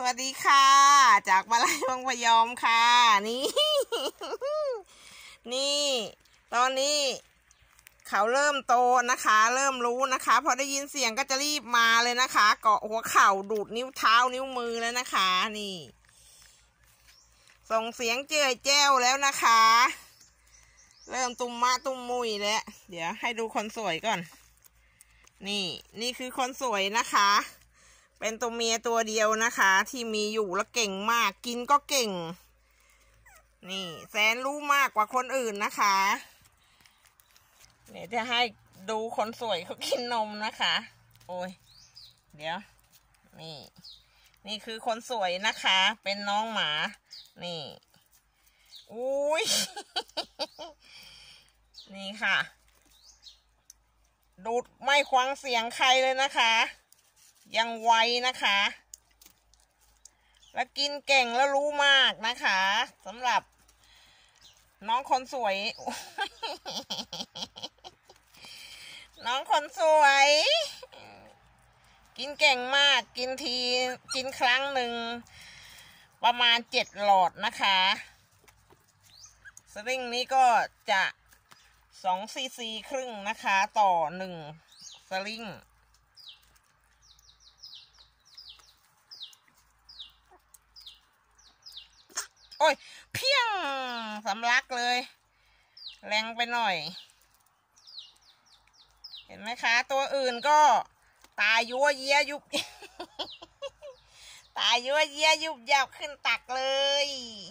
วัสดีค่ะจากมาลัยวังพยอมค่ะนี่นี่ตอนนี้เขาเริ่มโตนะคะเริ่มรู้นะคะพอได้ยินเสียงก็จะรีบมาเลยนะคะเกาะหัวเข่าดูดนิ้วเท้านิ้วมือแล้วนะคะนี่ส่งเสียงเจ้ยแจ้วแล้วนะคะเริ่มตุ้มมะตุ้มมุยแล้วเดี๋ยวให้ดูคนสวยก่อนนี่คือคนสวยนะคะเป็นตัวเมียตัวเดียวนะคะที่มีอยู่แล้วเก่งมากกินก็เก่งนี่แสนรู้มากกว่าคนอื่นนะคะเดี๋ยวจะให้ดูคนสวยเขากินนมนะคะโอ้ยเดี๋ยวนี่คือคนสวยนะคะเป็นน้องหมานี่อุ้ย นี่ค่ะดูดไม่ควังเสียงใครเลยนะคะยังไวนะคะและกินเก่งแล้วรู้มากนะคะสำหรับน้องคนสวย น้องคนสวยกินเก่งมากกินทีกินครั้งหนึ่งประมาณ7 หลอดนะคะสลิงนี้ก็จะ2 ซีซีครึ่งนะคะต่อ1 สลิงโอ้ยเพี้ยงสำลักเลยแรงไปหน่อยเห็นไหมคะตัวอื่นก็ตายั่วเยี้ยยุบ ตายั่วเยี้ยยุบยับขึ้นตักเลย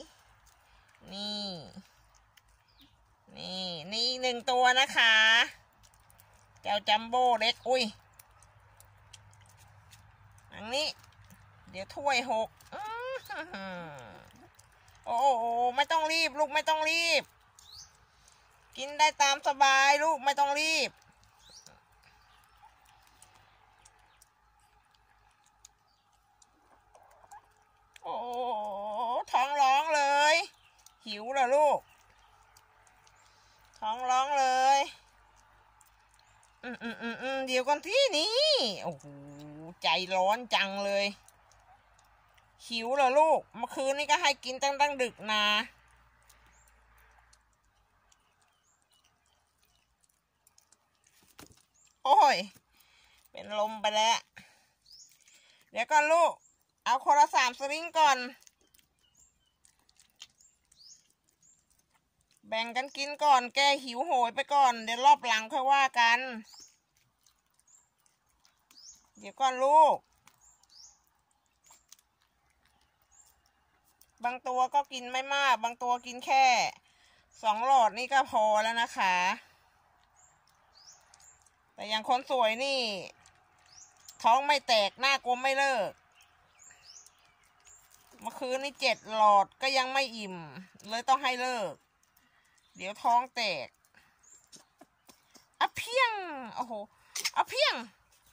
นี่1 ตัวนะคะเจ้าจัมโบ้เล็กอุ้ยอันนี้เดี๋ยวถ้วยหกโอ้ไม่ต้องรีบลูกไม่ต้องรีบกินได้ตามสบายลูกไม่ต้องรีบโอ้ท้องร้องเลยหิวเหรอลูกท้องร้องเลยเดี๋ยวก่อนที่นี่โอ้โหใจร้อนจังเลยหิวเหรอลูกเมื่อคืนนี้ก็ให้กินตั้งดึกนะโอ้ยเป็นลมไปแล้วเดี๋ยวก่อนลูกเอาคนละ3 สลิงก่อนแบ่งกันกินก่อนแกหิวโหยไปก่อนเดี๋ยวรอบหลังค่อยว่ากันเดี๋ยวก่อนลูกบางตัวก็กินไม่มากบางตัวกินแค่2 หลอดนี่ก็พอแล้วนะคะแต่อย่างคนสวยนี่ท้องไม่แตกหน้ากลมไม่เลิกเมื่อคืนนี่7 หลอดก็ยังไม่อิ่มเลยต้องให้เลิกเดี๋ยวท้องแตกอ่ะเพี้ยงโอ้โหอ่ะเพี้ยง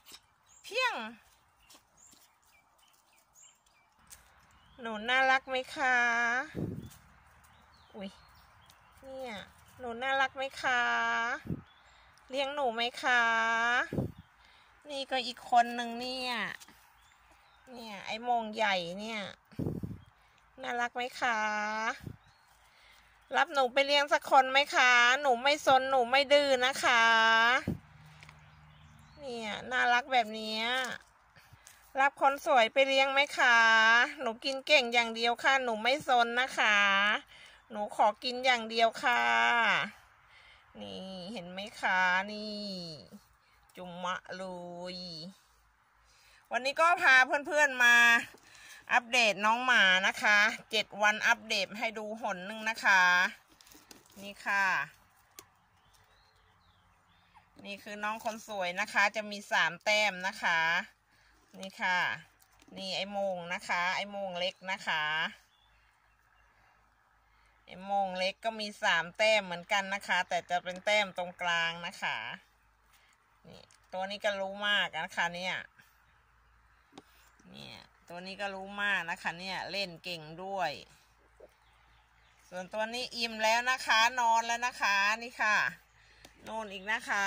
หนูน่ารักไหมคะอุ้ยเนี่ยหนูน่ารักไหมคะเลี้ยงหนูไหมคะนี่ก็อีกคนหนึ่งเนี่ยไอ้โมงใหญ่เนี่ยน่ารักไหมคะรับหนูไปเลี้ยงสักคนไหมคะหนูไม่ซนหนูไม่ดื้อนะคะเนี่ยน่ารักแบบนี้รับคนสวยไปเลี้ยงไหมคะหนูกินเก่งอย่างเดียวค่ะหนูไม่ซนนะคะหนูขอกินอย่างเดียวค่ะนี่เห็นไหมคะนี่จุ่มมะเลยวันนี้ก็พาเพื่อนๆมาอัปเดตน้องหมานะคะ7 วันอัปเดตให้ดูหนนึงนะคะนี่ค่ะนี่คือน้องคนสวยนะคะจะมี3 แต้มนะคะนี่ค่ะนี่ไอ้โมงนะคะไอ้โมงเล็กนะคะไอ้โมงเล็กก็มี3 แต้มเหมือนกันนะคะแต่จะเป็นแต้มตรงกลางนะคะนี่ตัวนี้ก็รู้มากนะคะเนี่ยตัวนี้ก็รู้มากนะคะเนี่ยเล่นเก่งด้วยส่วนตัวนี้อิ่มแล้วนะคะนอนแล้วนะคะนี่ค่ะนู่นอีกนะคะ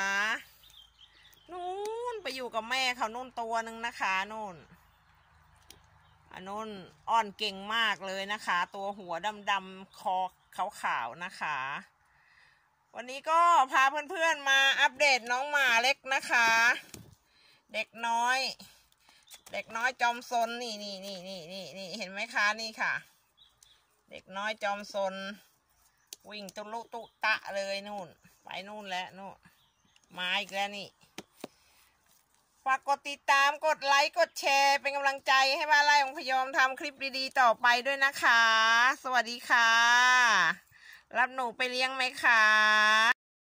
นู่นไปอยู่กับแม่เขานู่นตัวหนึ่งนะคะนู่นอันนู้นอ่อนเก่งมากเลยนะคะ ตัวหัวดำๆคอขาวๆนะคะ วันนี้ก็พาเพื่อนๆมาอัปเดตน้องหมาเล็กนะคะ เด็กน้อยจอมซนนี่เห็นไหมคะนี่ค่ะเด็กน้อยจอมซนวิ่งตุลุตุตะเลยนู่นไปนู่นแล้วนู่นมาอีกแล้วนี่ฝากกดติดตามกดไลค์กดแชร์เป็นกำลังใจให้บ้านไร่ของพยอมทำคลิปดีๆต่อไปด้วยนะคะสวัสดีค่ะรับหนูไปเลี้ยงไหมคะ